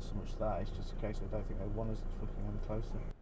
so much that, it's just a case of I don't think they want us looking any closer.